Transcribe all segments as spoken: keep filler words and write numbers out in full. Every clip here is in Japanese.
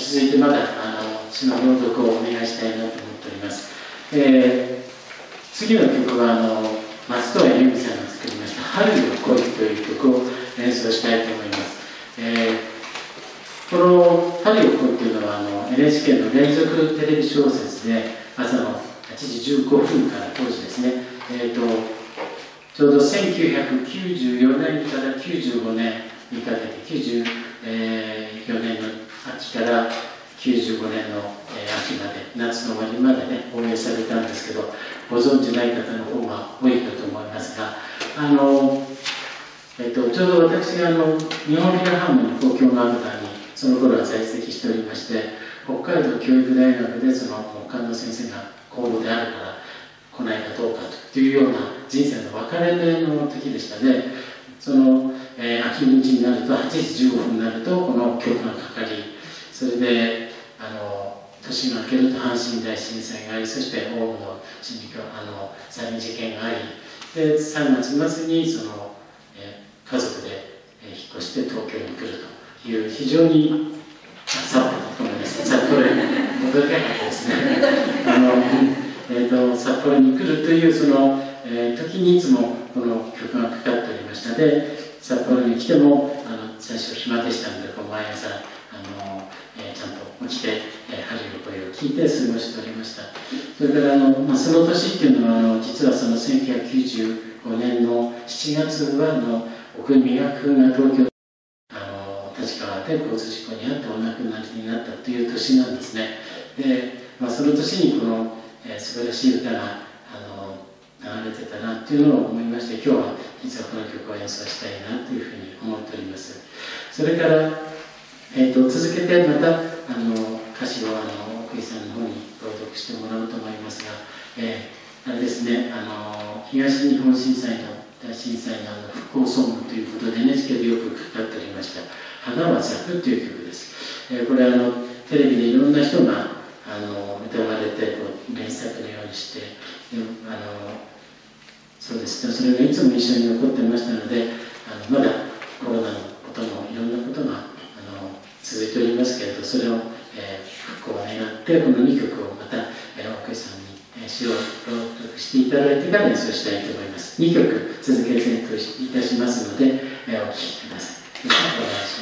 続いてまだあの詩の朗読をお願いしたいなと思っております。えー、次の曲はあの松任谷由実さんが作りました「春よ来い」という曲を演奏したいと思います。えー、この「春よ来い」というのはあの エヌエイチケー の連続テレビ小説で朝のはちじじゅうごふんから当時ですね、えーと、ちょうどせんきゅうひゃくきゅうじゅうよねんからきゅうじゅうごねんにかけてきゅうじゅうよねんの秋からきゅうじゅうごねんの秋まで、夏の終わりまでね放映されたんですけど、ご存じない方の方が多いかと思いますが、あの、えっと、ちょうど私があの日本フィルハーモニー交響楽団にその頃は在籍しておりまして、北海道教育大学でその菅野先生が公募であるから来ないかどうかというような人生の分かれ目の時でしたね。その、えー、秋口になるとはちじじゅうごふんになるとこの曲がかかり、それであの年が明けると阪神大震災があり、そしてオウムの心理あの催眠事件があり、でさんがつ末にその、えー、家族で、えー、引っ越して東京に来るという非常に札幌ごめんなさい札幌に戻りたかったですねあの、えーと、札幌に来るというその、えー、時にいつもこの曲がかかっておりました。で札幌に来てもあの最初暇でしたのでこう毎朝あの、えー、ちゃんと起きて、えー、春の声を聞いて過ごしておりました。それからあの、まあ、その年っていうのはあの実はそのせんきゅうひゃくきゅうじゅうごねんのしちがつはあの奥宮君が東京あの立川で交通事故に遭ってお亡くなりになったという年なんですね。で、まあ、その年にこの、えー、素晴らしい歌があの流れてたなっていうのを思いまして、今日は実はこの曲を演奏したいなというふうに思っております。それから、えー、と続けてまたあの歌詞をあの奥井さんの方に朗読してもらおうと思いますが、えー、あれですね、あの東日本震災の大震災のあの復興ソングということで エヌエイチケー でよくかかっておりました「花は咲く」という曲です。えー、これあのテレビでいろんな人があの歌われてこう連作のようにして、であのそうですね、それがいつも一緒に残ってましたので、あのまだコロナのこともいろんなことがあの続いておりますけれど、それを、えー、復興を願ってこのにきょくをまた、えー、奥井さんに詩を朗読していただいてから演奏したいと思います。にきょく続けて演奏いたしますので、えー、お聴きください。よろしくお願いします。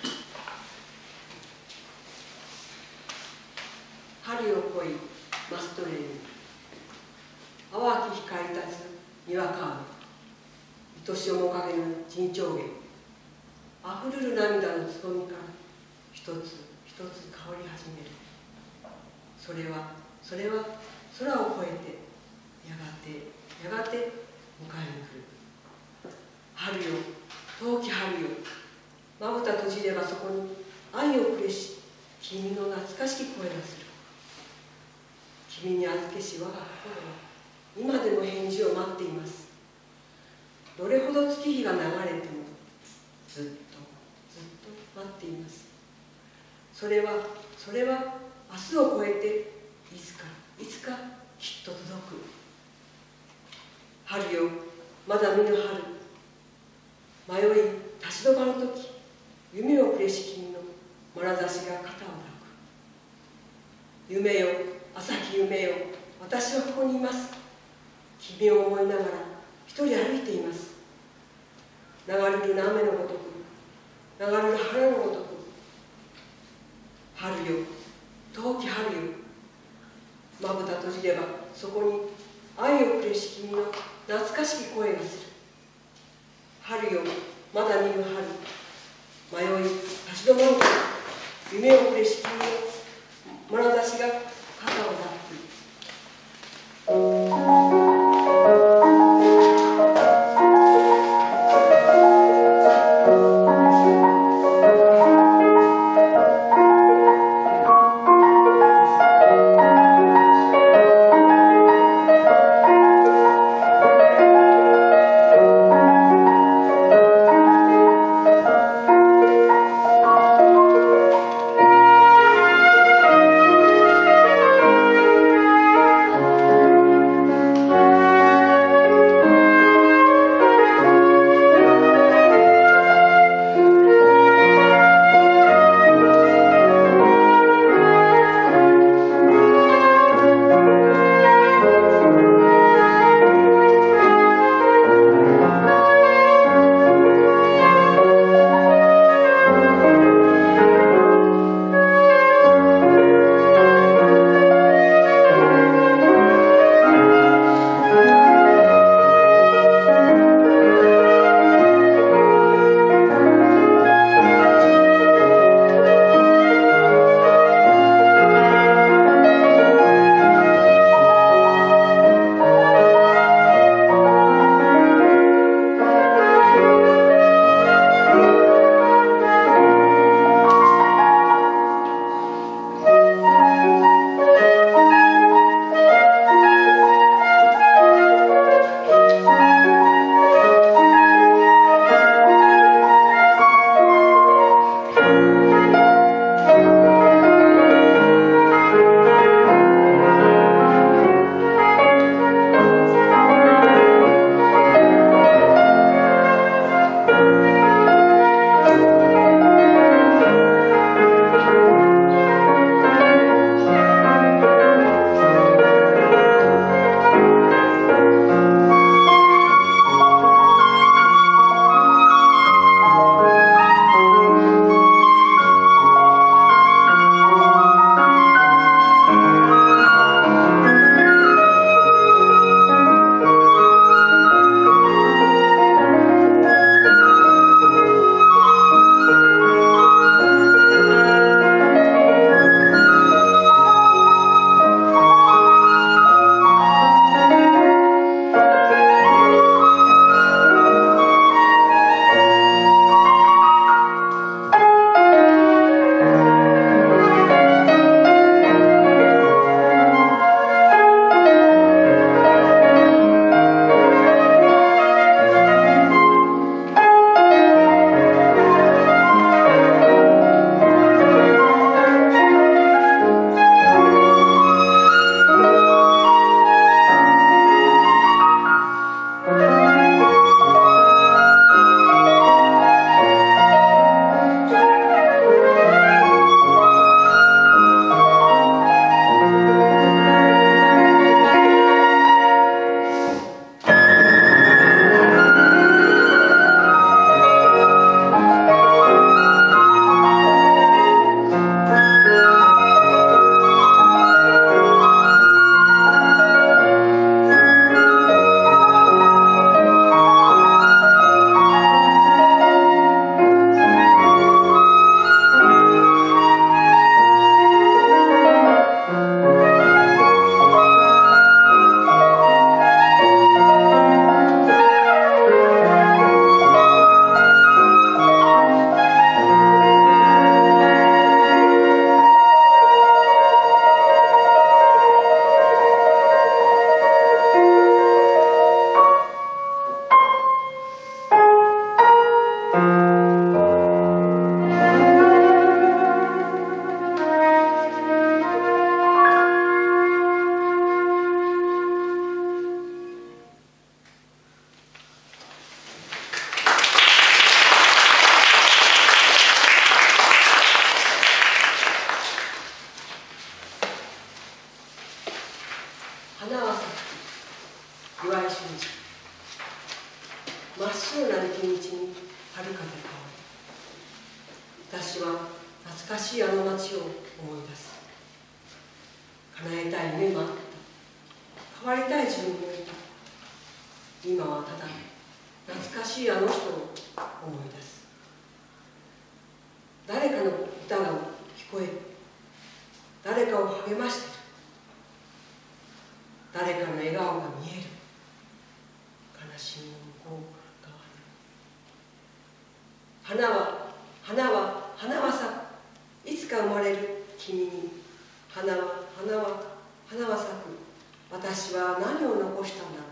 春よ来いマストレーヌ、淡き光立つにわか雨、愛し面影の陣長弦、あふるる涙のつぼみから一つ一つ香り始める。それはそれは空を越えてやがてやがて迎えに来る。春よ遠き春よ、まぶた閉じればそこに愛をくれし君の懐かしき声がする。君に預けし我が心は今でも返事を待っています。どれほど月日が流れてもずっとずっと待っています。それはそれは明日を超えていつかいつかきっと届く。春よまだ見ぬ春、迷い立ち止まる時、夢をくれし君の眼差しが肩を抱く。夢よ朝日夢よ、私はここにいます。君を思いながら一人歩いています。流れる雨のごとく、流れる花のごとく。春よ遠き春よ、まぶた閉じればそこに愛をくれし君の懐かしき声がする。春よまだ見ぬ春、迷い立ち止まる時、夢をくれし君の眼差しが肩を抱く。 「 花は咲く岩井俊二。真っ白な雪道に春風香る。私は懐かしいあの街を思い出す。叶えたい夢もあった。変わりたい自分もいた。今はただ懐かしいあの人を思い出す。誰かの歌が聞こえる。誰かを励ましている。誰かの笑顔が見える。悲しみの向こう側に。花は花は花は咲く。いつか生まれる君に。花は花は花は咲く。私は何を残したんだろう。